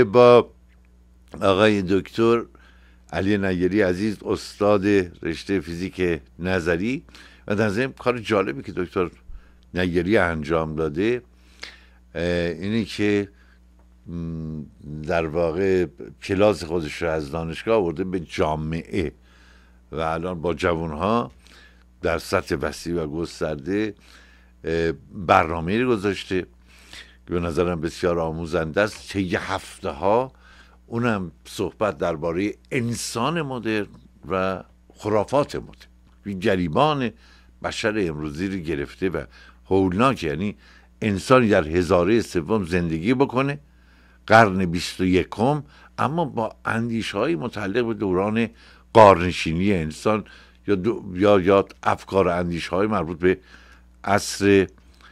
با آقای دکتر علی نیری عزیز، استاد رشته فیزیک نظری. و در ضمن کار جالبی که دکتر نیری انجام داده اینی که در واقع کلاس خودش رو از دانشگاه آورده به جامعه و الان با جوانها در سطح وسیع و گسترده برنامه‌ای رو گذاشته که به نظرم بسیار آموزنده است. چه یه هفته ها اونم صحبت درباره انسان مدرن و خرافات مدرن، گریبان بشر امروزی رو گرفته و هولناک. یعنی انسانی در هزاره سوم زندگی بکنه، قرن 21، اما با اندیشه‌های متعلق به دوران غارنشینی انسان یا افکار اندیشه‌های مربوط به عصر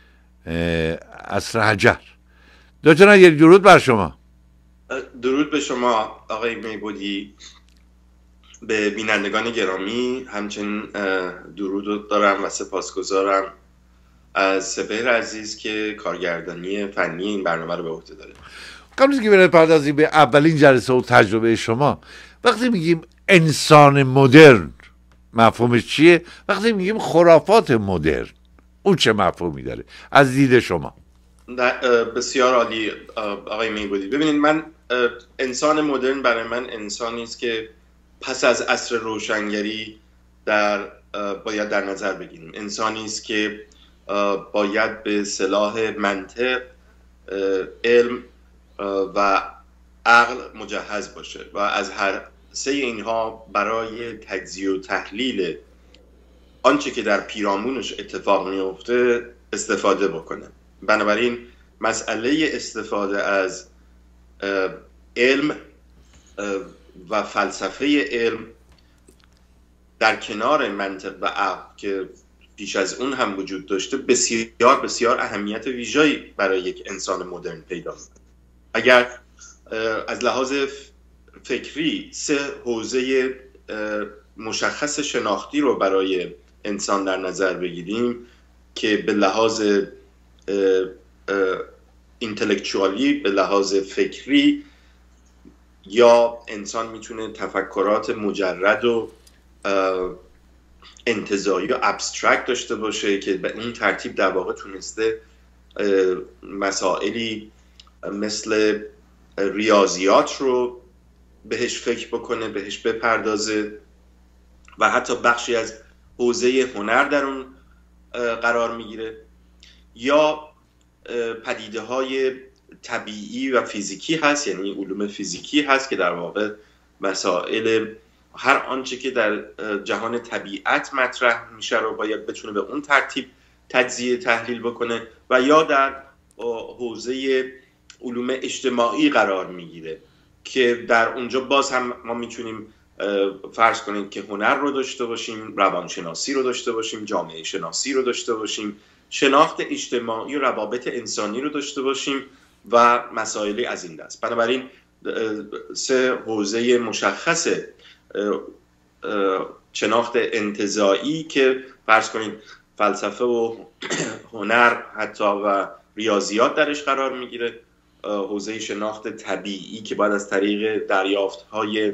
حجر. دکتر نیری درود بر شما. درود به شما آقای میبودی، به بینندگان گرامی همچنین درود دارم و سپاسگزارم از سپهر عزیز که کارگردانی فنی این برنامه رو به عهده داره. قبل از که بپردازیم به اولین جلسه و تجربه شما، وقتی میگیم انسان مدرن مفهومش چیه؟ وقتی میگیم خرافات مدرن اون چه مفهومی داره از دید شما؟ بسیار عالی آقای میبودی. ببینید، من انسان مدرن برای من انسانی است که پس از عصر روشنگری باید در نظر بگیریم. انسانی است که باید به صلاح منطق، علم و عقل مجهز باشه و از هر سه اینها برای تجزیه و تحلیل آنچه که در پیرامونش اتفاق میفته استفاده بکنه. بنابراین مسئله استفاده از علم و فلسفه علم در کنار منطق و عقل که پیش از اون هم وجود داشته بسیار بسیار اهمیت ویژه‌ای برای یک انسان مدرن پیدا می‌کنه. اگر از لحاظ فکری سه حوزه مشخص شناختی رو برای انسان در نظر بگیریم که به لحاظ اینتלקچوالی، به لحاظ فکری، یا انسان میتونه تفکرات مجرد و انتزاعی و ابسترکت داشته باشه که به این ترتیب در واقع تونسته مسائلی مثل ریاضیات رو بهش فکر بکنه، بهش بپردازه و حتی بخشی از حوزه هنر در اون قرار میگیره، یا پدیده های طبیعی و فیزیکی هست، یعنی علوم فیزیکی هست که در واقع مسائل هر آنچه که در جهان طبیعت مطرح میشه رو باید بتونه به اون ترتیب تجزیه تحلیل بکنه، و یا در حوزه علوم اجتماعی قرار میگیره که در اونجا باز هم ما میتونیم فرض کنیم که هنر رو داشته باشیم، روانشناسی رو داشته باشیم، جامعه شناسی رو داشته باشیم، شناخت اجتماعی و روابط انسانی رو داشته باشیم و مسائلی از این دست. بنابراین سه حوزه مشخص شناخت انتزاعی که فرض کنید فلسفه و هنر حتی و ریاضیات درش قرار میگیره، حوزه شناخت طبیعی که باید از طریق دریافت‌های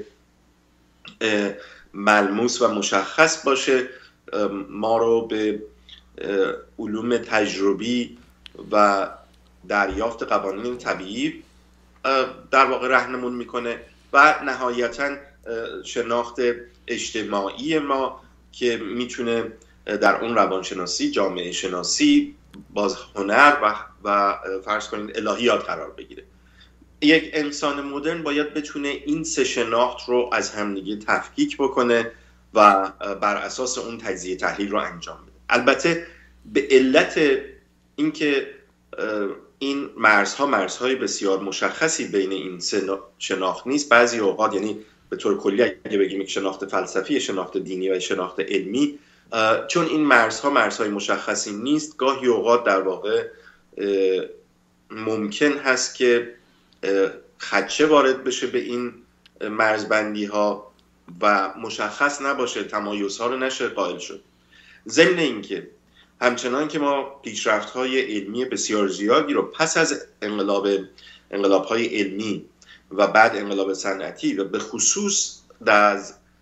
ملموس و مشخص باشه ما رو به علوم تجربی و دریافت قوانین طبیعی در واقع راهنمون میکنه، و نهایتاً شناخت اجتماعی ما که میتونه در اون روانشناسی، جامعه شناسی، باز هنر و فرض کنید الهیات قرار بگیره. یک انسان مدرن باید بتونه این سه شناخت رو از همدیگه تفکیک بکنه و بر اساس اون تجزیه تحلیل رو انجام بده. البته به علت اینکه این مرزهای بسیار مشخصی بین این سه شناخت نیست، بعضی اوقات، یعنی به طور کلی اگه بگیم یک شناخت فلسفی، شناخت دینی و شناخت علمی، چون این مرزهای مشخصی نیست، گاهی اوقات در واقع ممکن هست که خدشه وارد بشه به این مرزبندی ها و مشخص نباشه، تمایزها رو نشه قائل شد. ضمن اینکه همچنان که ما پیشرفت‌های علمی بسیار زیادی رو پس از انقلاب‌های علمی و بعد انقلاب صنعتی و به خصوص در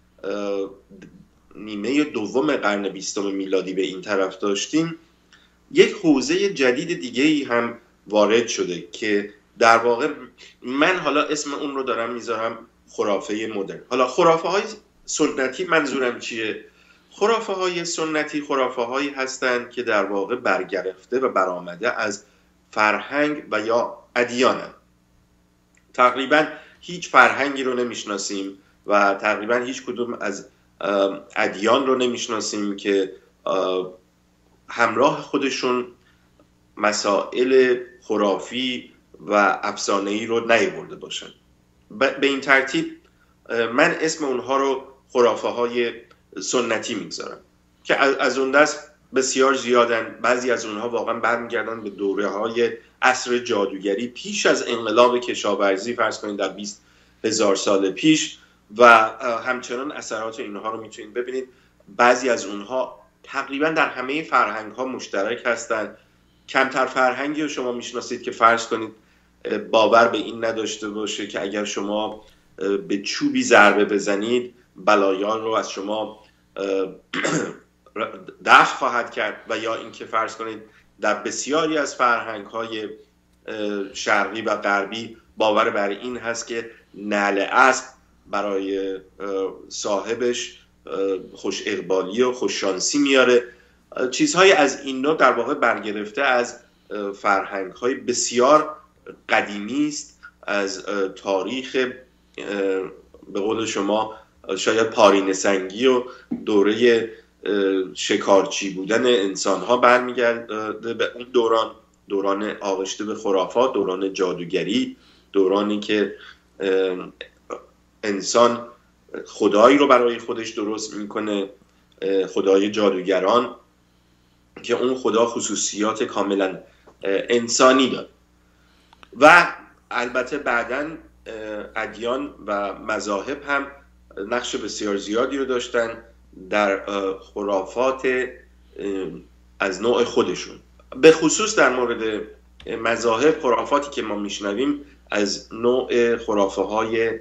نیمه دوم قرن 20 میلادی به این طرف داشتیم، یک حوزه جدید دیگه‌ای هم وارد شده که در واقع من حالا اسم اون رو دارم میذارم خرافه مدرن. حالا خرافه های سنتی منظورم چیه؟ خرافه های سنتی خرافه هایی هستند که در واقع برگرفته و برآمده از فرهنگ و یا ادیان. تقریبا هیچ فرهنگی رو نمیشناسیم و تقریبا هیچ کدوم از ادیان رو نمیشناسیم که همراه خودشون مسائل خرافی و افسانه‌ای رو نیاورده باشن. به این ترتیب من اسم اونها رو خرافه های سنتی میگذارم که از اون دست بسیار زیادن. بعضی از اونها واقعا برمیگردن به دوره های عصر جادوگری پیش از انقلاب کشاورزی، فرض کنید در 20,000 سال پیش، و همچنان اثرات اینها رو میتونید ببینید. بعضی از اونها تقریبا در همه فرهنگ ها مشترک هستند. کمتر فرهنگی رو شما میشناسید که فرض کنید باور به این نداشته باشه که اگر شما به چوبی ضربه بزنید بلایان رو از شما دفع خواهد کرد، و یا اینکه فرض کنید در بسیاری از فرهنگ‌های شرقی و غربی باور بر این هست که نعل اسب برای صاحبش خوش اقبالی و خوش شانسی میاره. چیزهای از این نوع در واقع برگرفته از فرهنگ‌های بسیار قدیمی است، از تاریخ به قول شما شاید پارینه سنگی و دوره شکارچی بودن انسان‌ها برمیگرده به اون دوران آغشته به خرافات، دوران جادوگری، دورانی که انسان خدایی رو برای خودش درست میکنه، خدای جادوگران، که اون خدا خصوصیات کاملا انسانی داره. و البته بعداً ادیان و مذاهب هم نقش بسیار زیادی رو داشتن در خرافات از نوع خودشون. به خصوص در مورد مذاهب، خرافاتی که ما میشنویم از نوع خرافه های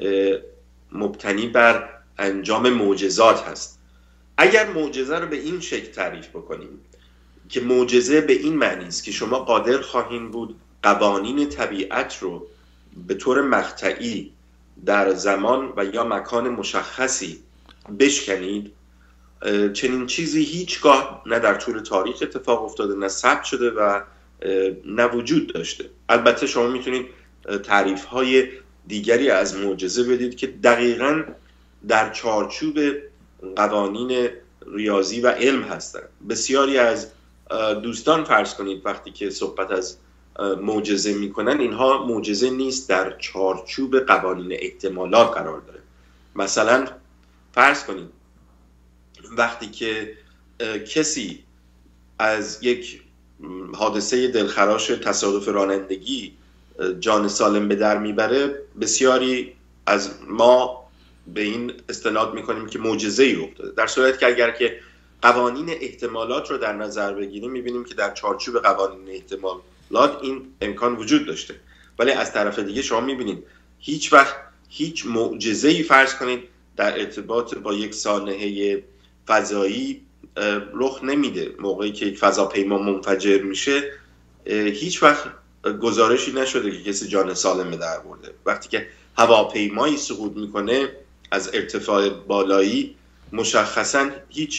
مبتنی بر انجام معجزات هست. اگر معجزه رو به این شکل تعریف بکنیم که معجزه به این معنی است که شما قادر خواهید بود قوانین طبیعت رو به طور مقطعی در زمان و یا مکان مشخصی بشکنید، چنین چیزی هیچگاه نه در طول تاریخ اتفاق افتاده، نه ثبت شده و نه وجود داشته. البته شما میتونید تعریف‌های دیگری از معجزه بدید که دقیقاً در چارچوب قوانین ریاضی و علم هستند. بسیاری از دوستان فرض کنید وقتی که صحبت از معجزه میکنن، اینها معجزه نیست، در چارچوب قوانین احتمالات قرار داره. مثلا فرض کنید وقتی که کسی از یک حادثه دلخراش تصادف رانندگی جان سالم به در میبره، بسیاری از ما به این استناد میکنیم که معجزه‌ای افتاده، در صورتی که اگر که قوانین احتمالات رو در نظر بگیریم میبینیم که در چارچوب قوانین احتمالات این امکان وجود داشته. ولی از طرف دیگه شما میبینید هیچ وقت هیچ معجزه‌ای فرض کنید در ارتباط با یک سانحه فضایی رخ نمیده. موقعی که یک فضاپیما منفجر میشه هیچ وقت گزارشی نشده که کسی جان سالم به در برده. وقتی که هواپیمایی سقوط میکنه از ارتفاع بالایی، مشخصا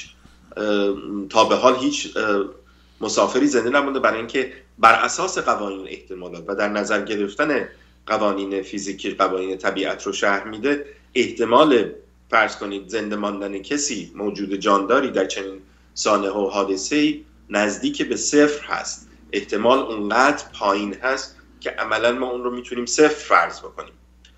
تا به حال هیچ مسافری زنده نمونده، برای اینکه بر اساس قوانین احتمالات و در نظر گرفتن قوانین فیزیکی، قوانین طبیعت رو شرح میده، احتمال فرض کنید زنده ماندن کسی موجود جانداری در چنین سانحه و حادثه‌ای نزدیک به صفر هست. احتمال اونقدر پایین هست که عملا ما اون رو میتونیم صفر فرض بکنیم.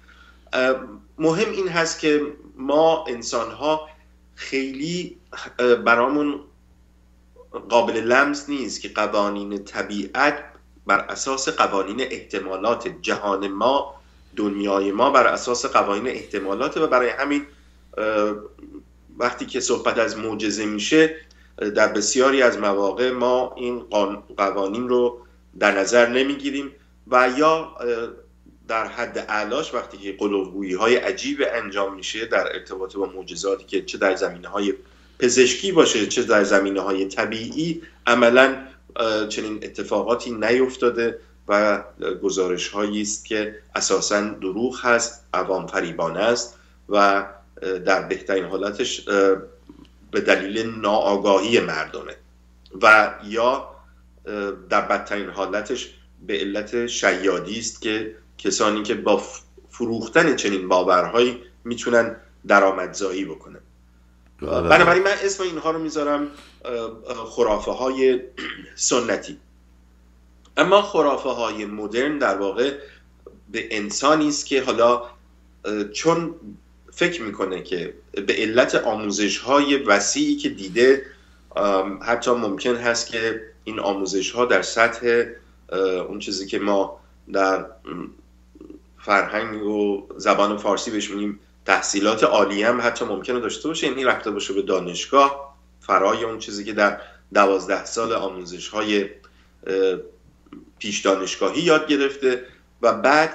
مهم این هست که ما انسان‌ها خیلی برامون قابل لمس نیست که قوانین طبیعت بر اساس قوانین احتمالات، جهان ما، دنیای ما بر اساس قوانین احتمالات، و برای همین وقتی که صحبت از معجزه میشه در بسیاری از مواقع ما این قوانین رو در نظر نمیگیریم و یا در حد اعلاش وقتی که قلوبگویی های عجیب انجام میشه در ارتباط با معجزاتی که چه در زمینه های پزشکی باشه چه در زمینه های طبیعی، عملا چنین اتفاقاتی نیفتاده و گزارش هایی است که اساساً دروغ هست، عوام فریبانه است و در بهترین حالتش به دلیل ناآگاهی مردمه و یا در بدترین حالتش به علت شیادی است که کسانی که با فروختن چنین باورهایی میتونن درآمدزایی بکنن. بنابراین من اسم اینها رو میذارم خرافه های سنتی. اما خرافه های مدرن در واقع به انسانی است که حالا چون فکر میکنه که به علت آموزش های وسیعی که دیده، حتی ممکن هست که این آموزش ها در سطح اون چیزی که ما در فرهنگ و زبان فارسی بهش میگیم تحصیلات عالی هم حتی ممکنه داشته باشه، یعنی رفته باشه به دانشگاه فرای اون چیزی که در 12 سال آموزش های پیش دانشگاهی یاد گرفته و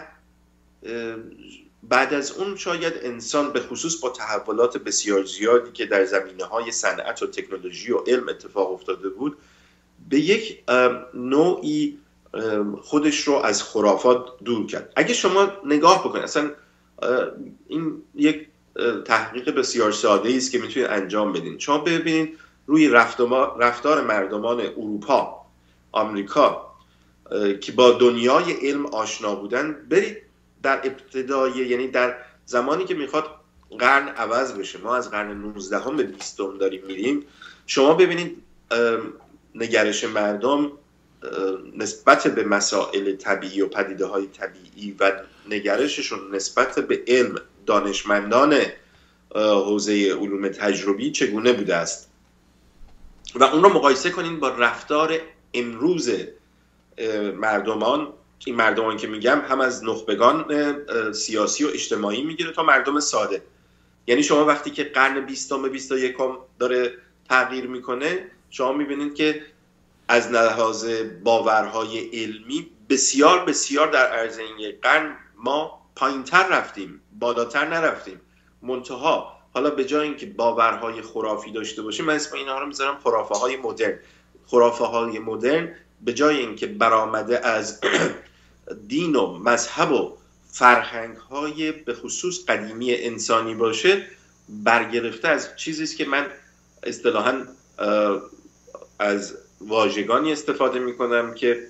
بعد از اون شاید انسان به خصوص با تحولات بسیار زیادی که در زمینه‌های صنعت و تکنولوژی و علم اتفاق افتاده بود به یک نوعی خودش رو از خرافات دور کرد. اگه شما نگاه بکنید، اصلا این یک تحقیق بسیار ساده است که میتونید انجام بدین. شما ببینید روی رفتار مردمان اروپا، آمریکا که با دنیای علم آشنا بودن، برید در ابتدای، یعنی در زمانی که میخواد قرن عوض بشه، ما از قرن 19 به 20 داریم میریم، شما ببینید نگرش مردم نسبت به مسائل طبیعی و پدیده های طبیعی و نگرششون نسبت به علم، دانشمندان حوزه علوم تجربی چگونه بوده است و اون رو مقایسه کنین با رفتار امروز مردمان. این مردمان که میگم هم از نخبگان سیاسی و اجتماعی میگیره تا مردم ساده. یعنی شما وقتی که قرن 20 و 21 داره تغییر میکنه، شما میبینید که از لحاظ باورهای علمی بسیار بسیار در عرض این یک قرن ما پایینتر رفتیم، بالاتر نرفتیم. منتها حالا به جای اینکه باورهای خرافی داشته باشیم، من اسم اینها رو میذارم خرافه های مدرن. خرافه های مدرن به جای اینکه برآمده از دین و مذهب و فرهنگ های به خصوص قدیمی انسانی باشه، برگرفته از چیزی است که من اصطلاحاً از واژگانی استفاده میکنم که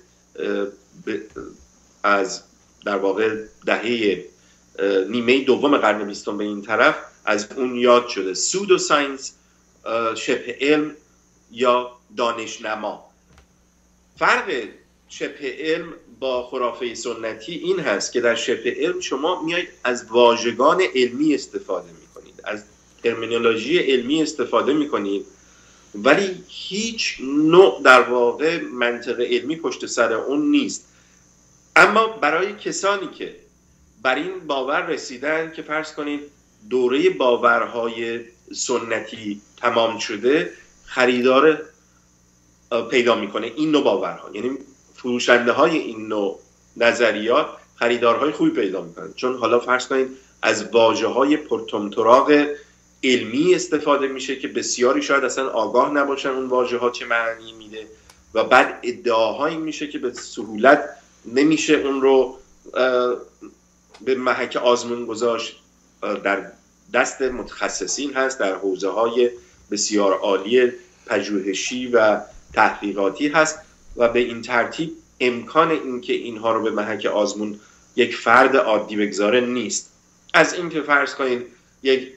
از در واقع دهه نیمه دوم قرن 20 به این طرف از اون یاد شده. سودو ساینس، شبه علم یا دانشنما. فرق شبه علم با خرافه سنتی این هست که در شبه علم شما میایید از واژگان علمی استفاده میکنید، از ترمینولوژی علمی استفاده میکنید، ولی هیچ نوع در واقع منطق علمی پشت سر اون نیست. اما برای کسانی که بر این باور رسیدن که فرض کنید دوره باورهای سنتی تمام شده، خریدار پیدا میکنه این نوع باورها، یعنی فروشنده های این نوع نظریات خریدارهای خوبی پیدا میکنن، چون حالا فرض کنید از واژه های پرطمطراق علمی استفاده میشه که بسیاری شاید اصلا آگاه نباشن اون واژه ها چه معنی میده و بعد ادعاهایی میشه که به سهولت نمیشه اون رو به محک آزمون گذاشت. در دست متخصصین هست، در حوزه های بسیار عالی پژوهشی و تحقیقاتی هست و به این ترتیب امکان این که اینها رو به محک آزمون یک فرد عادی بگذاره نیست. از این که فرض کنید یک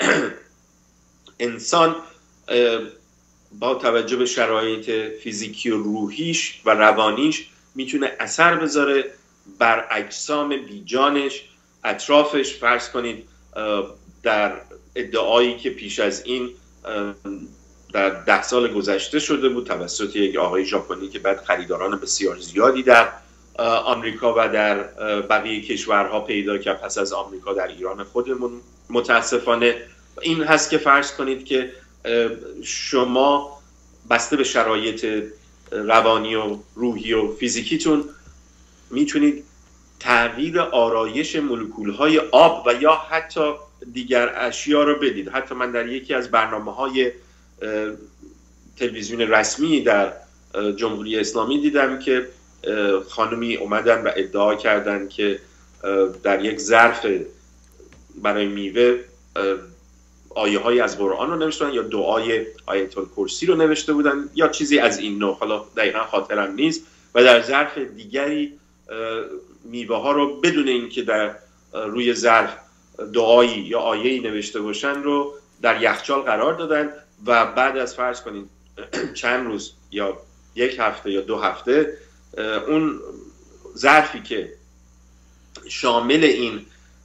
انسان با توجه به شرایط فیزیکی و روحیش و روانیش میتونه اثر بذاره بر اجسام بیجانش، اطرافش. فرض کنید در ادعایی که پیش از این در 10 سال گذشته شده بود توسط یک آقای ژاپنی که بعد خریداران بسیار زیادی در آمریکا و در بقیه کشورها پیدا کرد پس از آمریکا در ایران خودمون متاسفانه، این هست که فرض کنید که شما بسته به شرایط روانی و روحی و فیزیکیتون میتونید تغییر آرایش مولکول‌های آب و یا حتی دیگر اشیا رو بدید. حتی من در یکی از برنامه‌های تلویزیون رسمی در جمهوری اسلامی دیدم که خانمی اومدن و ادعا کردن که در یک ظرف برای میوه آیه های از قرآن رو نوشته بودن یا دعای آیت الکرسی رو نوشته بودن یا چیزی از این نوع، حالا دقیقا خاطرم نیست، و در ظرف دیگری میوه ها رو بدون اینکه در روی ظرف دعایی یا آیه‌ای نوشته باشن رو در یخچال قرار دادن و بعد از فرض کنید چند روز یا یک هفته یا 2 هفته اون ظرفی که شامل این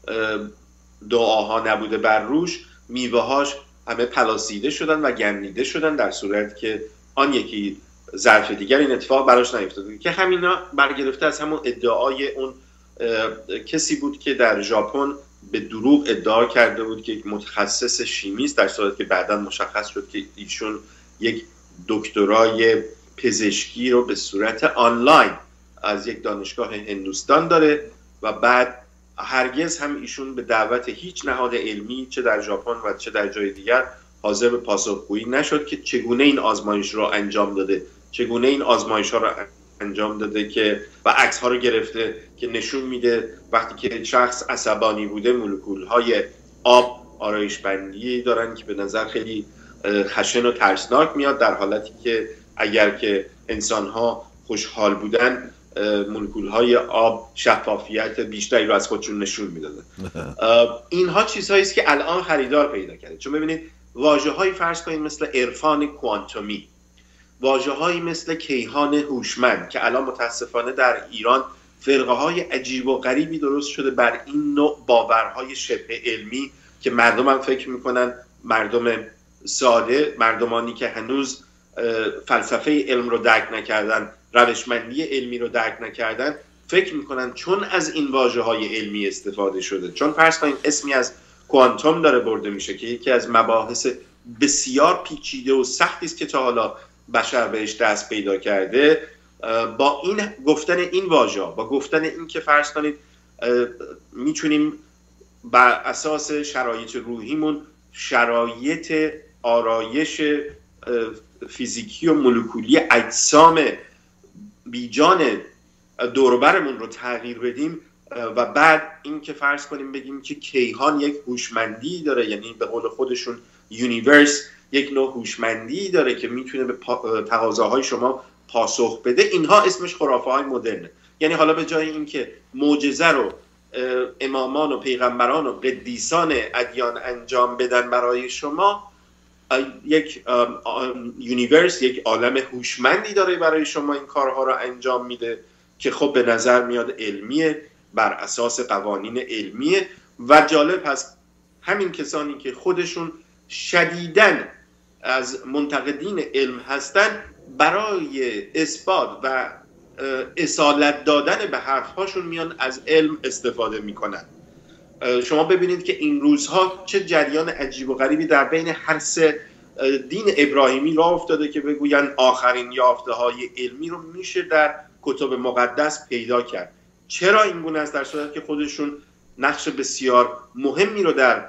دعاها نبوده بر روش، میوه هاش همه پلاسیده شدن و گندیده شدن، در صورت که آن یکی ظرف دیگر این اتفاق براش نیفتاده، که همینا برگرفته از همون ادعای اون کسی بود که در ژاپن به دروغ ادعا کرده بود که یک متخصص شیمیست، در صورتی که بعدا مشخص شد که ایشون یک دکترای پزشکی رو به صورت آنلاین از یک دانشگاه هندوستان داره و بعد هرگز هم ایشون به دعوت هیچ نهاد علمی چه در ژاپن و چه در جای دیگر حاضر به پاسخگویی نشد که چگونه این آزمایش رو انجام داده، چگونه این آزمایش ها رو انجام داده که و عکس ها رو گرفته که نشون میده وقتی که شخص عصبانی بوده مولکول های آب آرایش بندی دارن که به نظر خیلی خشن و ترسناک میاد، در حالتی که اگر که انسان ها خوشحال بودن مولکول های آب شفافیت بیشتری رو از خودشون نشون میدادن. اینها چیزهایی است که الان خریدار پیدا کرده، چون ببینید واژه‌هایی فرض کنید مثل عرفان کوانتومی، واژه‌هایی مثل کیهان هوشمند که الان متاسفانه در ایران فرقه‌های عجیب و غریبی درست شده بر این نوع باورهای شبه علمی که مردم هم فکر میکنن، مردم ساده، مردمانی که هنوز فلسفه علم رو درک نکردن، روشمندی علمی رو درک نکردن، فکر میکنن چون از این واژه‌های علمی استفاده شده، چون فرض کنید اسمی از کوانتوم داره برده میشه که یکی از مباحث بسیار پیچیده و سختی است که تا حالا بشر بهش دست پیدا کرده، با این گفتن این واژه، با گفتن این که فرض کنید میتونیم بر اساس شرایط روحیمون شرایط آرایش فیزیکی و مولکولی اجسام بیجان دوربرمون رو تغییر بدیم و بعد این که فرض کنیم بگیم که کیهان یک هوشمندی داره، یعنی به قول خودشون یونیورس یک نوع هوشمندی داره که میتونه به تقاضاهای شما پاسخ بده، اینها اسمش خرافه های مدرنه. یعنی حالا به جای اینکه معجزه رو امامان و پیغمبران و قدیسان ادیان انجام بدن برای شما، یک یونیورس، یک عالم هوشمندی داره برای شما این کارها رو انجام میده که خب به نظر میاد علمیه، بر اساس قوانین علمیه. و جالب هست همین کسانی که خودشون شدیداً از منتقدین علم هستن، برای اثبات و اصالت دادن به حرفهاشون میان از علم استفاده میکنن. شما ببینید که این روزها چه جریان عجیب و غریبی در بین هر سه دین ابراهیمی راه افتاده که بگوین آخرین یافته های علمی رو میشه در کتب مقدس پیدا کرد. چرا این گونه است؟ در صورتی که خودشون نقش بسیار مهمی رو در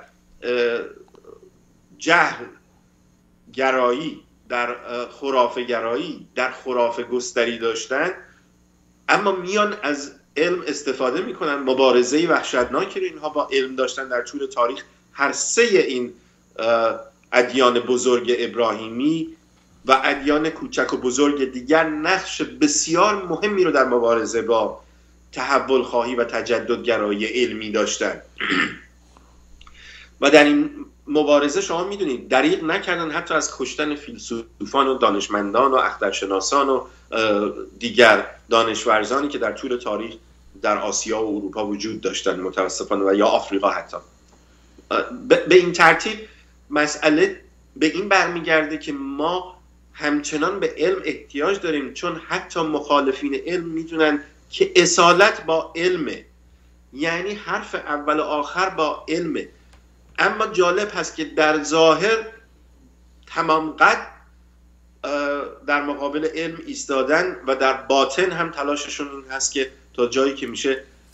جهل گرایی، در خرافه گرایی، در خرافه گستری داشتن، اما میان از علم استفاده میکنن. مبارزه وحشتناکی رو اینها با علم داشتن در طول تاریخ. هر سه این ادیان بزرگ ابراهیمی و ادیان کوچک و بزرگ دیگر نقش بسیار مهمی رو در مبارزه با تحول خواهی و تجدد گرایی علمی داشتن. و در این مبارزه شما میدونید دریغ نکردن حتی از کشتن فیلسوفان و دانشمندان و اخترشناسان و دیگر دانشورزانی که در طول تاریخ در آسیا و اروپا وجود داشتن متاسفانه، و یا آفریقا حتی. به این ترتیب مسئله به این برمیگرده که ما همچنان به علم احتیاج داریم، چون حتی مخالفین علم میدونن که اصالت با علمه، یعنی حرف اول و آخر با علمه. اما جالب هست که در ظاهر تمام قد در مقابل علم ایستادن و در باطن هم تلاششون این هست که تا جایی که میشه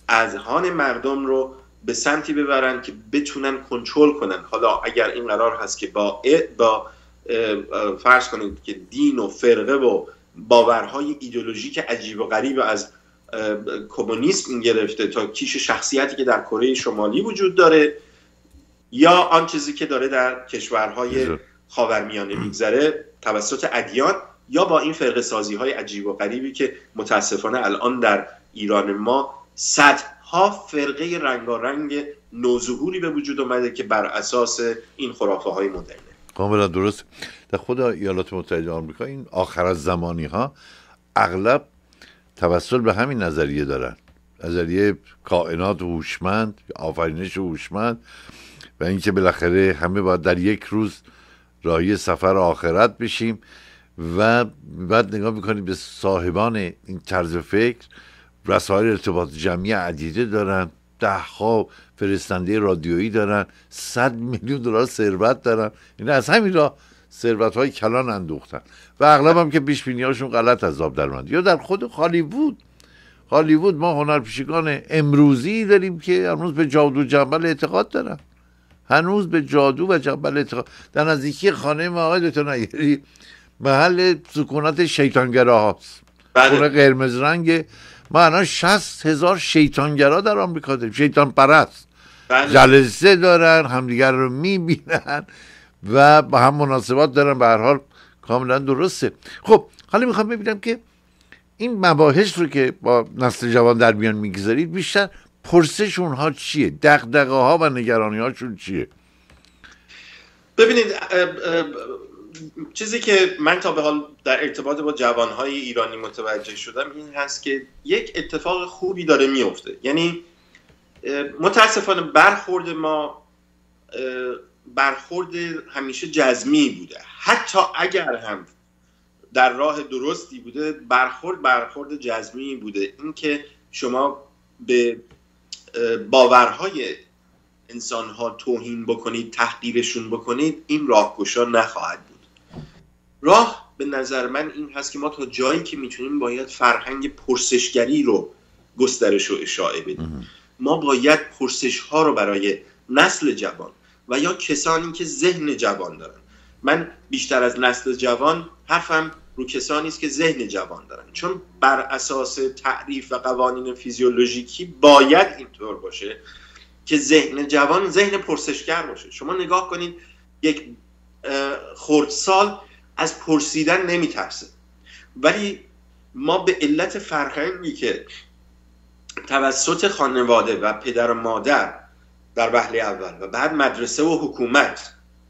اذهان مردم رو به سمتی ببرن که بتونن کنترل کنن. حالا اگر این قرار هست که با فرض کنید که دین و فرقه و باورهای ایدئولوژیک عجیب و غریب از کمونیسم گرفته تا کیش شخصیتی که در کره شمالی وجود داره، یا آن چیزی که داره در کشورهای خاورمیانه میگذره توسط ادیان، یا با این فرقه سازی های عجیب و غریبی که متاسفانه الان در ایران ما صدها فرقه رنگارنگ نوظهوری به وجود اومده که بر اساس این خرافه های مدرنه. کاملا درست. در خود ایالات متحده آمریکا این آخر از زمانی ها اغلب توسل به همین نظریه دارن، نظریه کائنات هوشمند، آفرینش هوشمند، و اینکه بالاخره همه باید در یک روز راهی سفر آخرت بشیم. و بعد نگاه میکنیم به صاحبان این طرز فکر، رسایل ارتباط جمعی عدیده دارن، 10 فرستنده رادیویی دارن، 100 میلیون دلار ثروت دارن. این از همین راه ثروت های کلان اندوختن و اغلب هم که پیش بینی هاشون غلط از آب در اومد. یا در خود هالیوود ما هنرپیشگان امروزی داریم که هنوز به جادو جنبل اعتقاد دارن، هنوز به جادو و جنبل اعتقاد. در نزدیکی خانه ما آقای دکتر نیری محل سکونت شیطانگرا هاست، خونه قرمز رنگ. ما الان 60,000 شیطانگرا در آمریکا داریم، شیطان پرست. جلسه دارن، همدیگر رو میبینن و با هم مناسبات دارن. به هر حال کاملا درسته. خب حالا میخوام ببینم که این مباحث رو که با نسل جوان در میان میگذارید، بیشتر پرسش اونها چیه؟ دغدغه ها و نگرانی هاشون چیه؟ ببینید، چیزی که من تا به حال در ارتباط با جوانهای ایرانی متوجه شدم این هست که یک اتفاق خوبی داره میفته. یعنی متاسفانه برخورد ما برخورد همیشه جزمی بوده، حتی اگر هم در راه درستی بوده، برخورد جزمی بوده. این که شما به باورهای انسانها توهین بکنید، تحقیرشون بکنید، این راهگشا نخواهد بود. راه به نظر من این هست که ما تا جایی که میتونیم باید فرهنگ پرسشگری رو گسترش و اشاعه بدیم. ما باید پرسش ها رو برای نسل جوان و یا کسانی که ذهن جوان دارن، من بیشتر از نسل جوان حرفم رو کسانی است که ذهن جوان دارن، چون بر اساس تعریف و قوانین فیزیولوژیکی باید اینطور باشه که ذهن جوان ذهن پرسشگر باشه. شما نگاه کنید، یک خردسال از پرسیدن نمیترسه، ولی ما به علت فرهنگی که توسط خانواده و پدر و مادر در وهله اول و بعد مدرسه و حکومت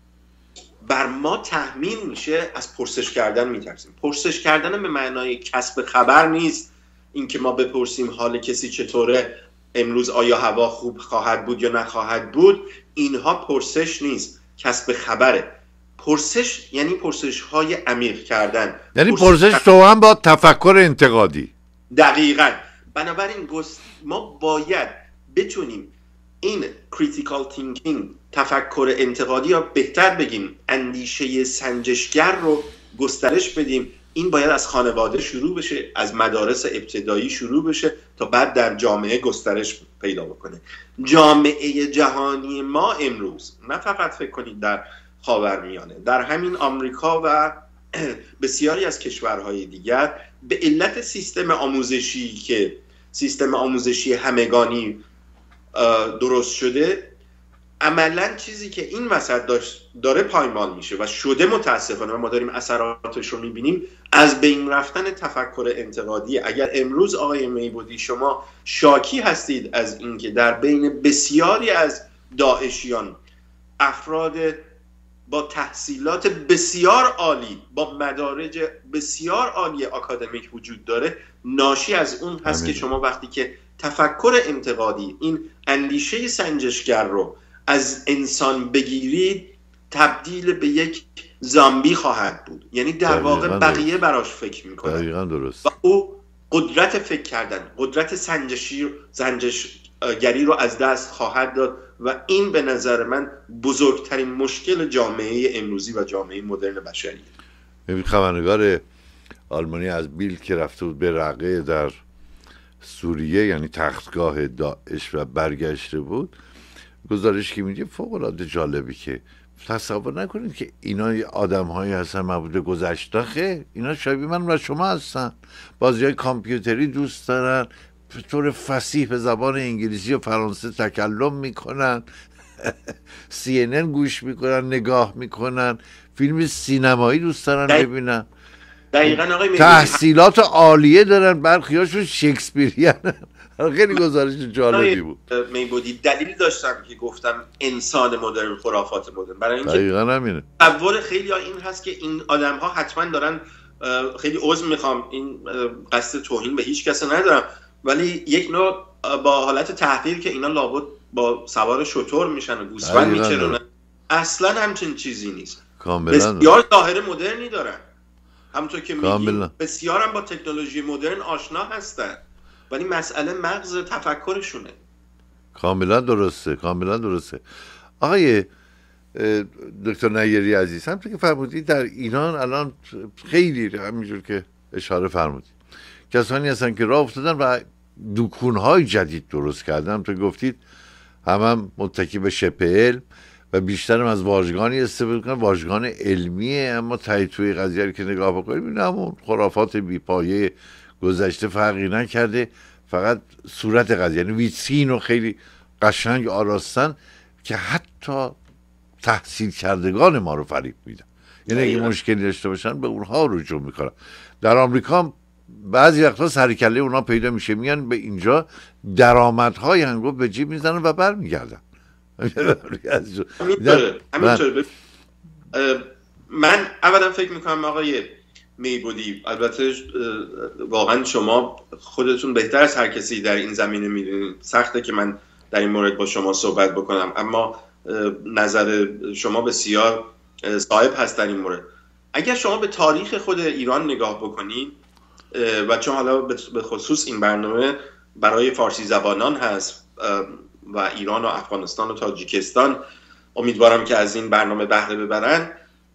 بر ما تحمیل میشه، از پرسش کردن میترسیم. پرسش کردن به معنای کسب خبر نیست، این که ما بپرسیم حال کسی چطوره، امروز آیا هوا خوب خواهد بود یا نخواهد بود. اینها پرسش نیست، کسب خبره. پرسش یعنی پرسش های عمیق کردن، یعنی پرسش تو هم با تفکر انتقادی. دقیقاً. بنابراین ما باید بتونیم این critical thinking، تفکر انتقادی، یا بهتر بگیم اندیشه سنجشگر رو گسترش بدیم. این باید از خانواده شروع بشه، از مدارس ابتدایی شروع بشه تا بعد در جامعه گسترش پیدا بکنه. جامعه جهانی ما امروز، نه فقط فکر کنید در خاورمیانه، در همین آمریکا و بسیاری از کشورهای دیگر، به علت سیستم آموزشی که سیستم آموزشی همگانی درست شده، عملا چیزی که این وسط داره پایمال میشه و شده، متاسفانه ما داریم اثراتش رو میبینیم، از بین رفتن تفکر انتقادی. اگر امروز آقای میبودی شما شاکی هستید از اینکه در بین بسیاری از داعشیان افراد با تحصیلات بسیار عالی، با مدارج بسیار عالی آکادمیک وجود داره، ناشی از اون هست که شما وقتی که تفکر انتقادی، این اندیشه سنجشگر رو از انسان بگیرید، تبدیل به یک زامبی خواهد بود. یعنی در واقع بقیه براش فکر میکنه. دقیقاً درست. و او قدرت فکر کردن، قدرت سنجشگری رو از دست خواهد داد و این به نظر من بزرگترین مشکل جامعه امروزی و جامعه مدرن بشریه. خبرنگار آلمانی از بیل که رفته بود به رقه در سوریه یعنی تختگاه داعش و برگشته بود، گزارش که میگه فوق العاده جالبی که تصور نکنید که اینا آدم هایی هستن مربوط گذشته، خیلی اینا شبیه من و شما هستن، بازی های کامپیوتری دوست دارن، به طور فصیح به زبان انگلیسی و فرانسه تکلم میکنن CNN گوش میکنن، نگاه میکنن، فیلم سینمایی دوست دارن ببینن، دقیقاً آقای تحصیلات عالیه دارن، برخیاشون شکسپیریان. خیلی گزارش جالبی بود. میبودی دلیل داشتم که گفتم انسان مدرن، خرافات مدرن، برای اینکه دقیقاً همینه. تصور خیلی ها این هست که این آدم ها حتما دارن، خیلی عذر میخوام این قصد توهین به هیچ کس ندارم، ولی یک نوع با حالت تحقیر که اینا لابد با سوار شتر میشن و گوسفند میچرونن. اصلا همچین چیزی نیست. کاملا بسیار ظاهر مدرنی دارن، همونطور که میگی بسیار هم با تکنولوژی مدرن آشنا هستن، ولی مسئله مغز تفکرشونه. کاملا درسته، کاملا درسته. آقای دکتر نیری عزیز، همونطور که فرمودید در ایران الان خیلی همینجور که اشاره فرمودید کسانی هستن که راه افتادن و دکون‌های جدید درست کردن، همونطور گفتید هم متکی به شبه علم و بیشتر هم از واژگانی استفاده کنن، واژگان علمیه، اما توی قضیه که نگاه بکنیم این همون خرافات بیپایه گذشته فرقی نکرده، فقط صورت قضیه یعنی ویترین رو خیلی قشنگ آراستن که حتی تحصیل کردگان ما رو فریب میدن. یعنی اگه مشکلی داشته باشن به اونها رجوع میکنن. در آمریکا بعضی وقتا سرکله اونها پیدا میشه، میان به اینجا درآمدهای هنگفت به جیب میزنن و برمیگردن. همینطوره. من اولا فکر میکنم آقای میبودی، البته واقعا شما خودتون بهتر از هر کسی در این زمینه میدونید، سخته که من در این مورد با شما صحبت بکنم، اما نظر شما بسیار صائب هست در این مورد. اگر شما به تاریخ خود ایران نگاه بکنید و چون حالا به خصوص این برنامه برای فارسی زبانان هست و ایران و افغانستان و تاجیکستان امیدوارم که از این برنامه بهره ببرن،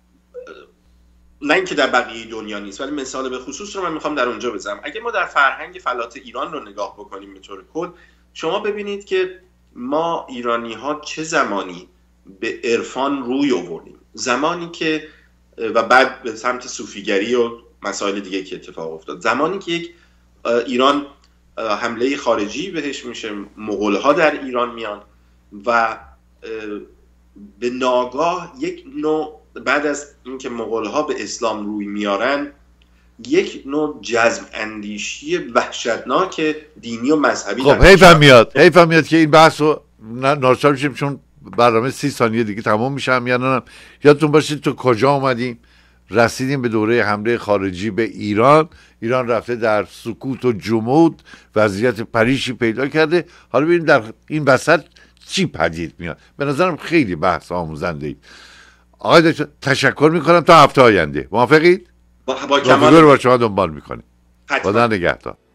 نه اینکه در بقیه دنیا نیست ولی مثال به خصوص رو من میخوام در اونجا بزنم. اگه ما در فرهنگ فلات ایران رو نگاه بکنیم به طور کل، شما ببینید که ما ایرانی ها چه زمانی به عرفان روی آوردیم، زمانی که و بعد به سمت صوفیگری و مسائل دیگه که اتفاق افتاد، زمانی که یک ایران حمله خارجی بهش میشه، مغول ها در ایران میان و به ناگاه یک نوع بعد از اینکه مغول ها به اسلام روی میارن یک نوع جذب اندیشی وحشتناک دینی و مذهبی. خب حیفم میاد که این بحث رو ناچار میشیم چون برنامه 30 ثانیه دیگه تمام میشه. هم یادتون باشه تو کجا اومدیم، رسیدیم به دوره حمله خارجی به ایران. ایران رفته در سکوت و جمود، وضعیت پریشی پیدا کرده. حالا ببینیم در این وسط چی پدید میاد. به نظرم خیلی بحث آموزنده ای. آقای دکتر تشکر میکنم، تا هفته آینده موافقید؟ با کمال با شما دنبال میکنیم. خدا نگهدار.